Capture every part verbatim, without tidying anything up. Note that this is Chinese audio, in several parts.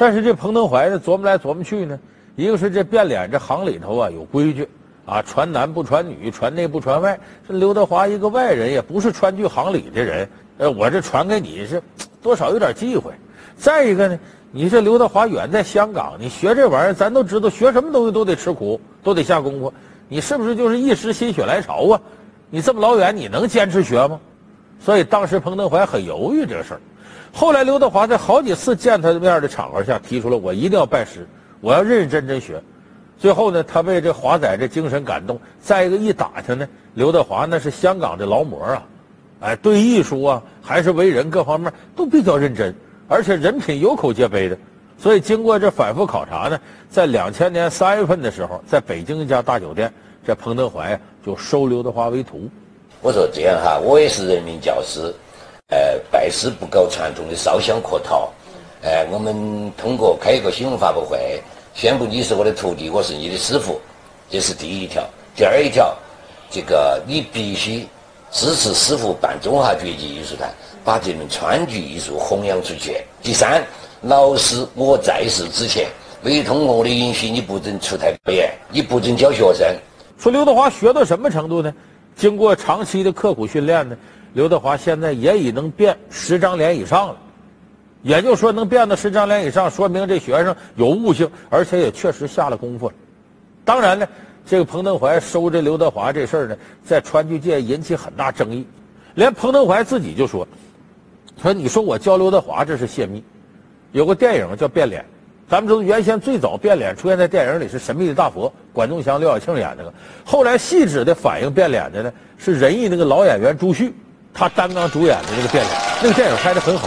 但是这彭登怀呢，琢磨来琢磨去呢，一个是这变脸这行里头啊有规矩啊，传男不传女，传内不传外。这刘德华一个外人，也不是川剧行里的人，呃，我这传给你是多少有点忌讳。再一个呢，你这刘德华远在香港，你学这玩意儿，咱都知道，学什么东西都得吃苦，都得下功夫。你是不是就是一时心血来潮啊？你这么老远，你能坚持学吗？所以当时彭登怀很犹豫这个事儿。后来刘德华在好几次见他面的场合下提出了，我一定要拜师，我要认认真真学。最后呢，他为这华仔这精神感动。再一个一打听呢，刘德华那是香港的劳模啊，哎，对艺术啊，还是为人各方面都比较认真，而且人品有口皆碑的。所以经过这反复考察呢，在两千年三月份的时候，在北京一家大酒店，这彭登怀就收刘德华为徒。 我说这样哈，我也是人民教师，呃，拜师不搞传统的烧香客套，呃，我们通过开一个新闻发布会，宣布你是我的徒弟，我是你的师傅，这是第一条。第二一条，这个你必须支持师傅办中华绝技艺术团，把这门川剧艺术弘扬出去。第三，老师我在世之前，未通过我的允许，你不准出台表演，你不准教学生。 说刘德华学到什么程度呢？经过长期的刻苦训练呢，刘德华现在也已能变十张脸以上了。也就是说，能变到十张脸以上，说明这学生有悟性，而且也确实下了功夫了。当然呢，这个彭登怀收这刘德华这事儿呢，在川剧界引起很大争议。连彭登怀自己就说：“说你说我教刘德华这是泄密。”有个电影叫《变脸》，咱们知道原先最早变脸出现在电影里是《神秘的大佛》，管仲祥、刘晓庆演那个。后来细致的反映变脸的呢，是仁义那个老演员朱旭，他担纲主演的那个变脸，那个电影拍得很好。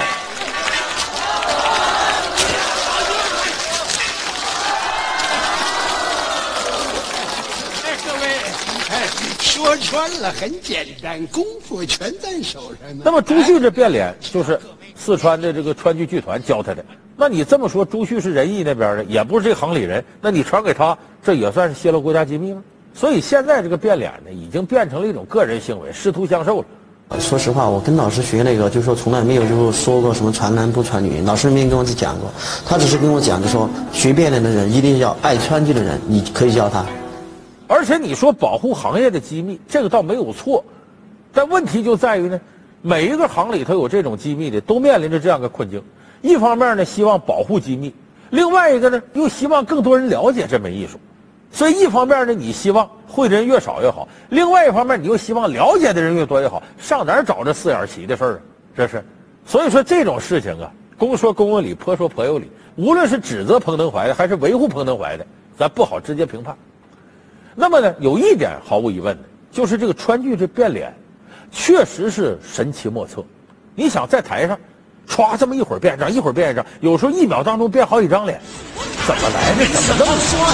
说穿了很简单，功夫全在手上呢。 那么朱旭这变脸就是四川的这个川剧剧团教他的。那你这么说，朱旭是仁义那边的，也不是这行里人，那你传给他，这也算是泄露国家机密吗？所以现在这个变脸呢，已经变成了一种个人行为，师徒相授了。 说实话，我跟老师学那个，就是说从来没有就说过什么传男不传女，老师没跟我讲过，他只是跟我讲，就说学变脸的人一定要爱川剧的人，你可以教他。 而且你说保护行业的机密，这个倒没有错，但问题就在于呢，每一个行里头有这种机密的，都面临着这样的困境。一方面呢，希望保护机密；另外一个呢，又希望更多人了解这门艺术。所以一方面呢，你希望会的人越少越好；另外一方面，你又希望了解的人越多越好。上哪儿找这四眼齐的份儿啊？这是。所以说这种事情啊，公说公有理，婆说婆有理。无论是指责彭登怀的，还是维护彭登怀的，咱不好直接评判。那么呢，有一点毫无疑问的，就是这个川剧这变脸，确实是神奇莫测。你想在台上，歘这么一会儿变一张，一会儿变一张，有时候一秒当中变好几张脸，怎么来的？怎么这么说？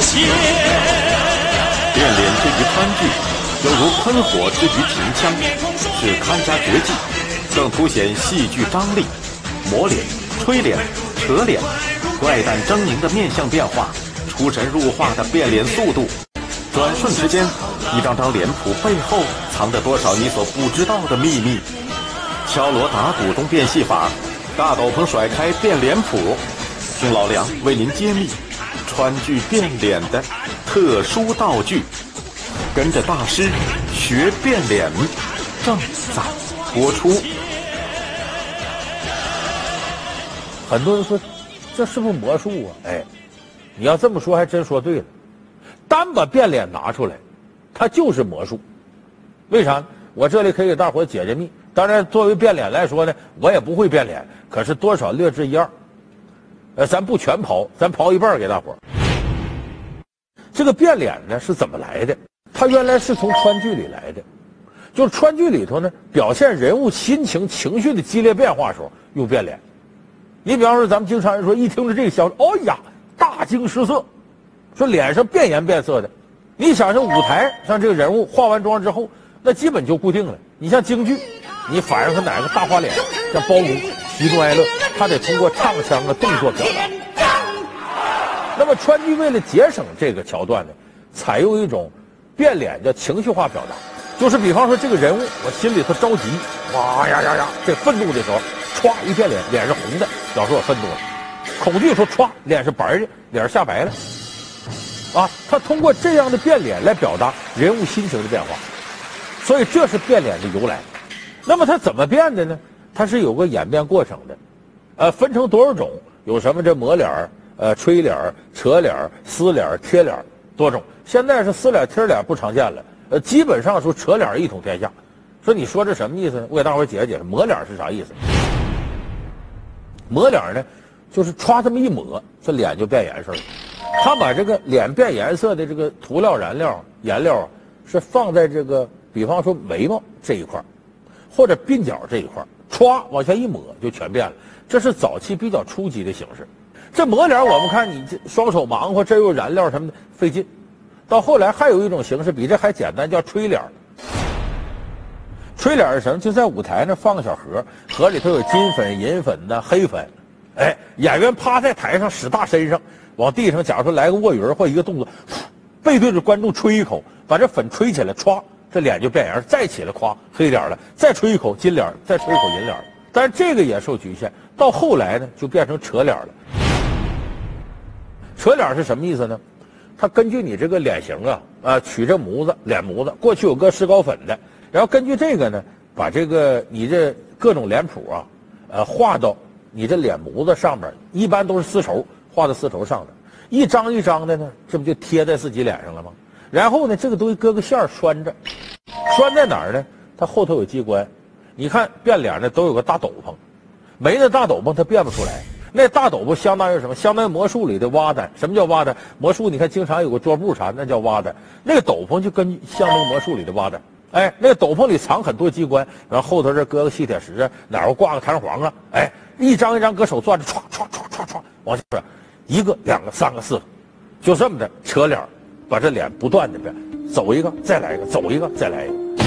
变脸之于川剧，犹如喷火之于秦腔，是看家绝技，更凸显戏剧张力。磨脸、吹脸、扯脸，怪诞狰狞的面相变化，出神入化的变脸速度。转瞬之间，一张张脸谱背后藏着多少你所不知道的秘密？敲锣打鼓中变戏法，大斗篷甩开变脸谱，听老梁为您揭秘川剧变脸的特殊道具。跟着大师学变脸，正在播出。 很多人说，这是不是魔术啊？哎，你要这么说，还真说对了。单把变脸拿出来，它就是魔术。为啥？我这里可以给大伙解解密。当然，作为变脸来说呢，我也不会变脸，可是多少略知一二。呃，咱不全刨，咱刨一半给大伙。这个变脸呢是怎么来的？它原来是从川剧里来的，就是川剧里头呢，表现人物心情、情绪的激烈变化时候用变脸。你比方说，咱们经常人说，一听着这个消息，哦呀，大惊失色。说脸上变颜变色的，你想想舞台像这个人物化完妆之后，那基本就固定了。你像京剧，你反上他哪个大花脸，像包公、喜怒哀乐，他得通过唱腔的动作表达。那么川剧为了节省这个桥段呢，采用一种变脸叫情绪化表达，就是比方说这个人物我心里头着急，哇呀呀呀，这愤怒的时候，歘一变脸，脸是红的，表示我愤怒了。 恐惧说歘，脸是白的，脸下白了。啊，他通过这样的变脸来表达人物心情的变化，所以这是变脸的由来。那么它怎么变的呢？它是有个演变过程的，呃，分成多少种？有什么这抹脸、呃吹脸、扯脸、撕脸、贴脸多种。现在是撕脸贴脸不常见了，呃，基本上说扯脸一统天下。说你说这什么意思呢？我给大伙解释解释，抹脸是啥意思？抹脸呢，就是歘这么一抹，这脸就变颜色了。他把这个脸变颜色的这个涂料、燃料、颜料啊，是放在这个，比方说眉毛这一块，或者鬓角这一块，歘往下一抹就全变了。这是早期比较初级的形式。这抹脸，我们看你这双手忙活，这又燃料什么的费劲。到后来还有一种形式比这还简单，叫吹脸。吹脸是什么？就在舞台那放个小盒，盒里头有金粉、银粉的、黑粉。哎，演员趴在台上使大身上，往地上假如说来个卧云或一个动作，背对着观众吹一口，把这粉吹起来，歘，这脸就变颜，再起来咵黑脸了，再吹一口金脸，再吹一口银脸。但是这个也受局限，到后来呢就变成扯脸了。扯脸是什么意思呢？它根据你这个脸型啊，啊取这模子脸模子，过去有个石膏粉的，然后根据这个呢，把这个你这各种脸谱啊，呃画到你这脸模子上面，一般都是丝绸画在丝绸上的，一张一张的呢，这不就贴在自己脸上了吗？然后呢，这个东西搁个线拴着，拴在哪儿呢？它后头有机关。你看变脸的都有个大斗篷，没那大斗篷它变不出来。那大斗篷相当于什么？相当于魔术里的挖单。什么叫挖单？魔术你看经常有个桌布啥，那叫挖单。那个斗篷就跟相当于魔术里的挖单。哎，那个斗篷里藏很多机关，然后后头这搁个吸铁石啊，哪儿挂个弹簧啊，哎，一张一张搁手攥着，歘歘歘歘歘往下边，一个、两个、三个、四个，就这么的扯脸，把这脸不断的变，走一个再来一个，走一个再来一个。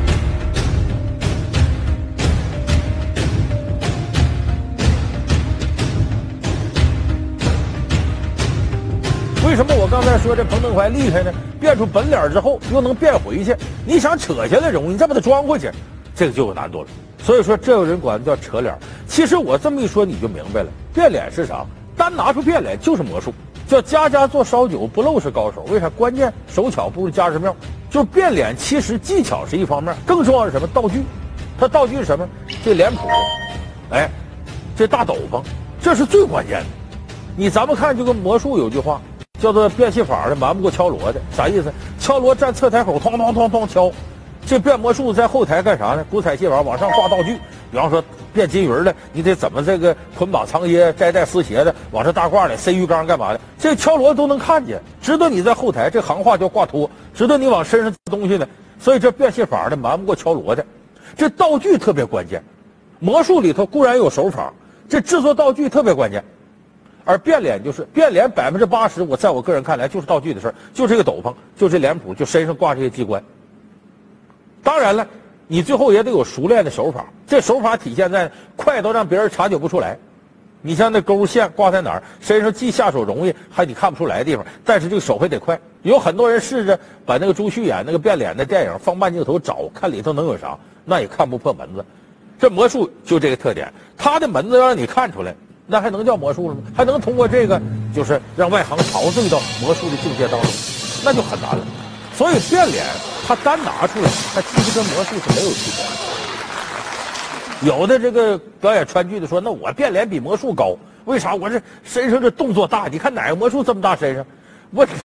为什么我刚才说这彭登怀厉害呢？变出本脸之后又能变回去，你想扯下来容易，你再把它装回去，这个就有难度了。所以说这有人管它叫扯脸。其实我这么一说你就明白了，变脸是啥？单拿出变脸就是魔术，叫家家做烧酒，不漏是高手。为啥？关键手巧不如家之妙。就是变脸，其实技巧是一方面，更重要是什么？道具。它道具是什么？这脸谱，哎，这大斗篷，这是最关键的。你咱们看这个魔术有句话。叫做变戏法的瞒不过敲锣的，啥意思？敲锣站侧台口，哐哐哐哐敲。这变魔术在后台干啥呢？古彩戏法往上挂道具，比方说变金鱼的，你得怎么这个捆绑藏掖、摘带撕鞋的，往这大褂里塞鱼缸干嘛的？这敲锣都能看见，知道你在后台。这行话叫挂托，知道你往身上刺东西呢。所以这变戏法的瞒不过敲锣的，这道具特别关键。魔术里头固然有手法，这制作道具特别关键。而变脸就是变脸，百分之八十，我在我个人看来就是道具的事儿，就这个斗篷，就这脸谱，就身上挂这些机关。当然了，你最后也得有熟练的手法，这手法体现在快到让别人察觉不出来。你像那勾线挂在哪儿，身上既下手容易，还你看不出来的地方，但是这个手还得快。有很多人试着把那个朱旭演那个变脸的电影放慢镜头找，看里头能有啥，那也看不破门子。这魔术就这个特点，他的门子要让你看出来。那还能叫魔术了吗？还能通过这个，就是让外行陶醉到魔术的境界当中，那就很难了。所以变脸，它单拿出来，它其实跟魔术是没有区别。有的这个表演川剧的说，那我变脸比魔术高，为啥？我这身上这动作大，你看哪个魔术这么大身上？我。